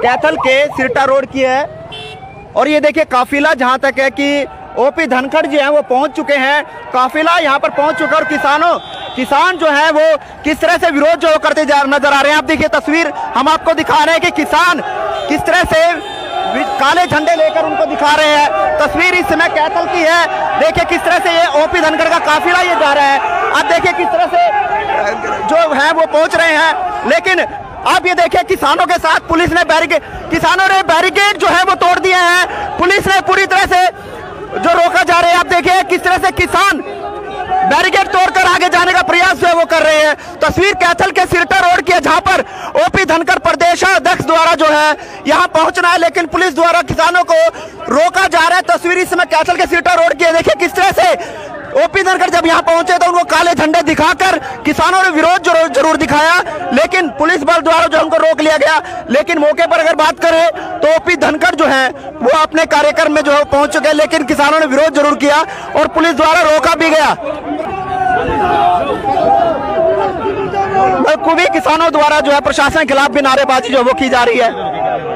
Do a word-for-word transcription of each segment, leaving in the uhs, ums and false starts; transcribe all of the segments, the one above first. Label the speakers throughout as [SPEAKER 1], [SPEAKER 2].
[SPEAKER 1] कैथल के सिरटा रोड की है और ये देखिए काफिला जहां तक है कि ओपी धनखड़ जी हैं वो पहुंच चुके हैं। काफिला यहां पर पहुंच चुका और किसानों किसान जो है वो किस तरह से विरोध जो करते जा नजर आ रहे हैं। आप देखिए तस्वीर हम आपको दिखा रहे हैं कि किसान किस तरह से काले झंडे लेकर उनको दिखा रहे हैं। तस्वीर इस समय कैथल की है। देखिए किस तरह से ये ओपी धनखड़ का काफिला ये जा रहा है। आप देखिए किस तरह से जो है वो पहुंच रहे हैं। लेकिन आप ये देखिए किसानों के साथ पुलिस ने बैरिकेड किसानों ने बैरिकेड जो है वो तोड़ दिए हैं। पुलिस ने पूरी तरह से जो रोका जा रहे हैं। आप देखिए किस तरह से किसान बैरिकेड तोड़कर आगे जाने का प्रयास जो है वो कर रहे हैं। तस्वीर कैथल के सिरटा रोड की है जहां पर ओपी धनखड़ प्रदेशाध्यक्ष द्वारा जो है यहां पहुंचना है, लेकिन पुलिस द्वारा किसानों को रोका जा रहा है। तस्वीर इस समय कैथल के सिरटा रोड की है। देखिए किस तरह से ओपी धनखड़ जब यहां पहुंचे तो उनको काले झंडे दिखाकर किसानों ने विरोध जरूर जरूर दिखाया, लेकिन पुलिस बल द्वारा जो उनको रोक लिया गया। लेकिन मौके पर अगर बात करें तो ओपी धनखड़ जो है वो अपने कार्यक्रम में जो है पहुंच चुके हैं, लेकिन किसानों ने विरोध जरूर किया और पुलिस द्वारा रोका भी गया। बखूबी किसानों द्वारा जो है प्रशासन के खिलाफ भी नारेबाजी जो वो की जा रही है।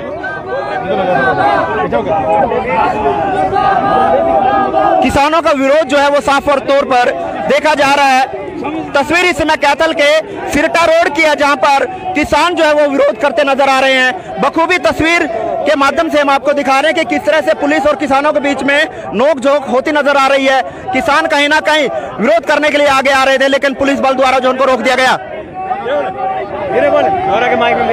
[SPEAKER 1] किसानों का विरोध जो है वो साफ और तौर पर देखा जा रहा है। तस्वीर इस समय कैथल के सिरटा रोड की है जहां पर किसान जो है वो विरोध करते नजर आ रहे हैं। बखूबी तस्वीर के माध्यम से हम आपको दिखा रहे हैं कि किस तरह से पुलिस और किसानों के बीच में नोक-झोंक होती नजर आ रही है। किसान कहीं ना कहीं विरोध करने के लिए आगे आ रहे थे, लेकिन पुलिस बल द्वारा जो उनको रोक दिया गया।
[SPEAKER 2] के माइक में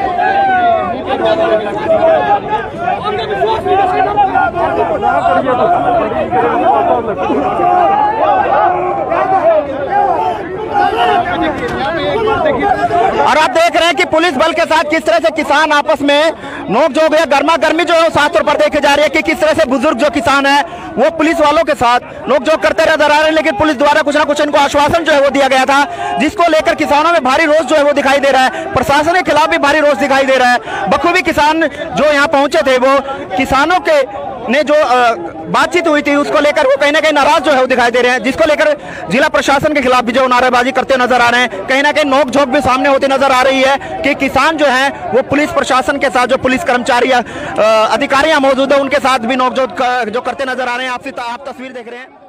[SPEAKER 1] और आप देख रहे हैं कि पुलिस बल के साथ किस तरह से किसान आपस में नोक-झोंक या गर्मा गर्मी जो है साफ तौर पर देखी जा रही है कि किस तरह से बुजुर्ग जो किसान है वो पुलिस वालों के साथ नोक-झोंक करते नजर आ रहे हैं। लेकिन पुलिस द्वारा कुछ ना कुछ इनको आश्वासन जो है वो दिया गया था, जिसको लेकर किसानों में भारी रोष जो है वो दिखाई दे रहा है। प्रशासन के खिलाफ भी भारी रोष दिखाई दे रहा है। बखूबी किसान जो यहाँ पहुंचे थे वो किसानों के ने जो बातचीत हुई थी उसको लेकर वो कहीं ना कहीं नाराज जो है वो दिखाई दे रहे हैं, जिसको लेकर जिला प्रशासन के खिलाफ भी जो नारेबाजी करते नजर आ रहे हैं। कहीं ना कहीं नोक-झोंक भी सामने होती नजर आ रही है कि किसान जो है वो पुलिस प्रशासन के साथ जो पुलिस कर्मचारी अधिकारियां मौजूद है उनके साथ भी नोक-झोंक जो करते नजर आ रहे हैं। आपसे आप तस्वीर देख रहे हैं।